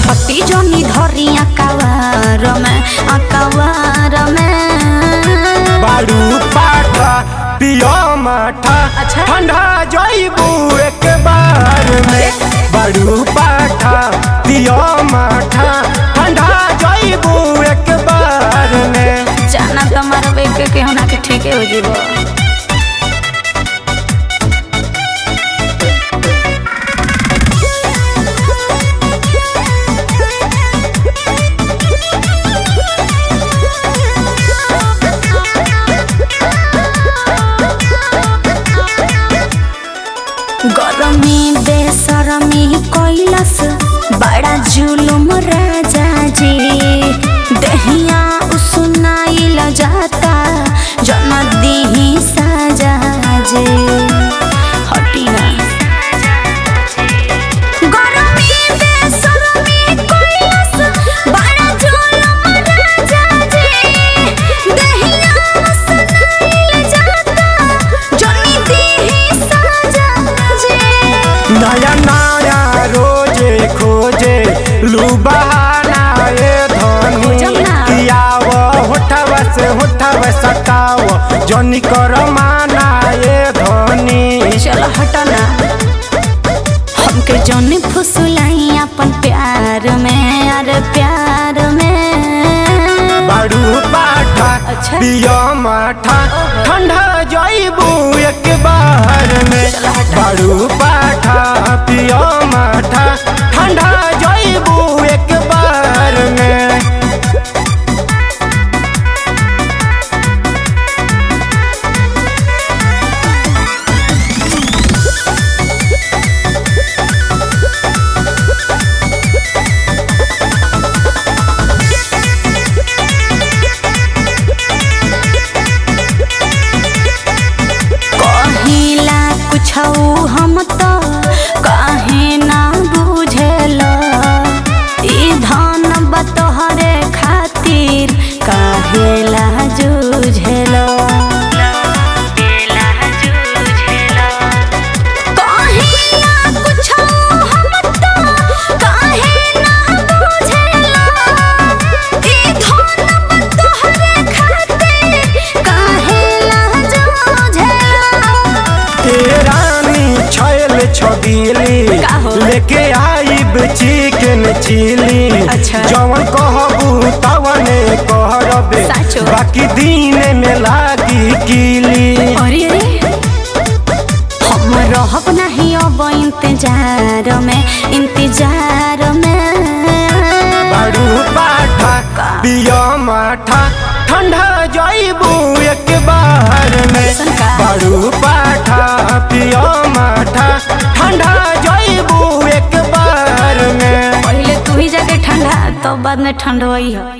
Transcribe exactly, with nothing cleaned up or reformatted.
सटी जनी धरी अकवार में अकवार में बारू पाठा पियो माठा अच्छा? ठंडा जाइबू एक बार में बारू पाठा पियो माठा ठंडा जाइबू एक बार में जाना तुम्हारा बेके के होना के ठीक हो जीवो। गरमी बेसरमी कैलस बड़ा जुलुम राजा जी दहिया उसनाइल जाता जन दीही साजा जी हटी ना। गरमी बेसरमी कैलस बड़ा जुलुम राजा जी दहिया उसनाइल जाता जन दीही साजा जी। नया नया रोजे खोजे लू बहाना ये धनी किया वो होठव से होठव सटाव जनी कर माना ये धनी। चलो हटना हमके जनी फुसलाई अपन प्यार में अरे प्यार में बारू पाठा अच्छा? पियो माठा ठंडा जाइबू एक बार में बारू पाठा पियो माठा ठंडा जाइबू एक बार में। कहिला कुछ हम तो काहे ना बुझेल ई धन बतोहरे खातिर काहेला जूझेल कहिला कुछ हम तो काहे ना बुझेल ई धन बतोहरे खातिर काहेला जूझेल। रानी छैल छबीली का हो? लेके आइब चिकन चिली अच्छा? जवन कहबू तवने कहरबे साचो? बाकी दिन में लागी कीली। अरे अरे हम रहब नहीं अब इंतजार में इंतजार में बारू पाठा पियो माठा ठंडा जाइबू एक बार में सुन का? बारू पाठा पियो माठा ठंडा जाइबू एक बार में। पहले तू ही जाके ठंडा तो बाद में ठंड होई है।